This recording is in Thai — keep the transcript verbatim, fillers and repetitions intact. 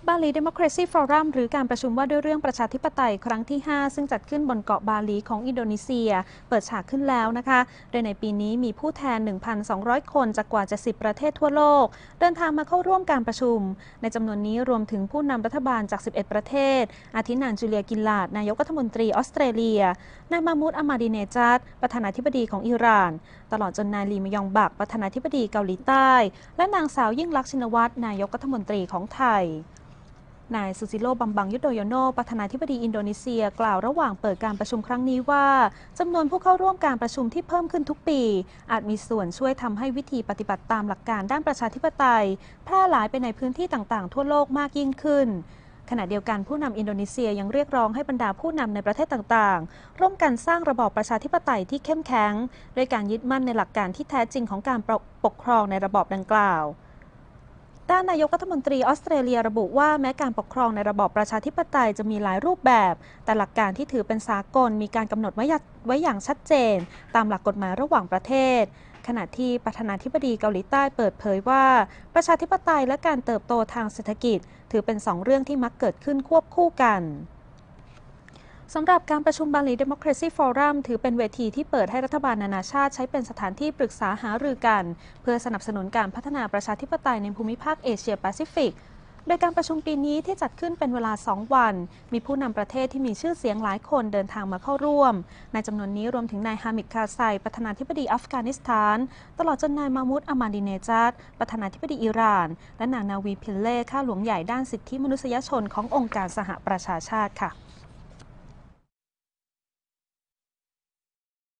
บาหลี Democracy Forum หรือการประชุมว่าด้วยเรื่องประชาธิปไตยครั้งที่ ห้า ซึ่งจัดขึ้นบนเกาะบาหลีของอินโดนีเซียเปิดฉากขึ้นแล้วนะคะโดยในปีนี้มีผู้แทน หนึ่งพันสองร้อย คนจากกว่า เจ็ดสิบ ประเทศทั่วโลกเดินทางมาเข้าร่วมการประชุมในจำนวนนี้รวมถึงผู้นำรัฐบาลจาก สิบเอ็ด ประเทศอาทินางจูเลียกิลลาดนายกรัฐมนตรีออสเตรเลียนายมามูดอัมมาดีเนจัดประธานาธิบดีของอิหร่านตลอดจนนายลีมยองบักประธานาธิบดีเกาหลีใต้และนางสาวยิ่งลักษณ์ชินวัตรนายกรัฐมนตรีของไทยนายซูซิโลบัมบังยุโดโยโนประธานาธิบดีอินโดนีเซียกล่าวระหว่างเปิดการประชุมครั้งนี้ว่าจำนวนผู้เข้าร่วมการประชุมที่เพิ่มขึ้นทุกปีอาจมีส่วนช่วยทำให้วิธีปฏิบัติตามหลักการด้านประชาธิปไตยแพร่หลายไปในพื้นที่ต่างๆทั่วโลกมากยิ่งขึ้นขณะเดียวกันผู้นำอินโดนีเซียยังเรียกร้องให้บรรดาผู้นำในประเทศต่างๆร่วมกันสร้างระบอบประชาธิปไตยที่เข้มแข็งด้วยการยึดมั่นในหลักการที่แท้จริงของการปกครองในระบอบดังกล่าวด้านนายกรัฐมนตรีออสเตรเลียระบุว่าแม้การปกครองในระบอบประชาธิปไตยจะมีหลายรูปแบบแต่หลักการที่ถือเป็นสากลมีการกำหนดไว้ไว้อย่างชัดเจนตามหลักกฎหมายระหว่างประเทศขณะที่ประธานาธิบดีเกาหลีใต้เปิดเผยว่าประชาธิปไตยและการเติบโตทางเศรษฐกิจถือเป็นสองเรื่องที่มักเกิดขึ้นควบคู่กันสำหรับการประชุมบาหลี Democracy Forum ถือเป็นเวทีที่เปิดให้รัฐบาลนานาชาติใช้เป็นสถานที่ปรึกษาหารือกันเพื่อสนับสนุนการพัฒนาประชาธิปไตยในภูมิภาคเอเชียแปซิฟิกโดยการประชุมปีนี้ที่จัดขึ้นเป็นเวลาสองวันมีผู้นำประเทศที่มีชื่อเสียงหลายคนเดินทางมาเข้าร่วมในจำนวนนี้รวมถึงนายฮามิด คาร์ไซประธานาธิบดีอัฟกานิสถานตลอดจนนายมามูดอัมมาดีเนจัดประธานาธิบดีอิหร่านและนางนาวีพิลเล่ข้าหลวงใหญ่ด้านสิทธิมนุษยชนขององค์การสหประชาชาติค่ะ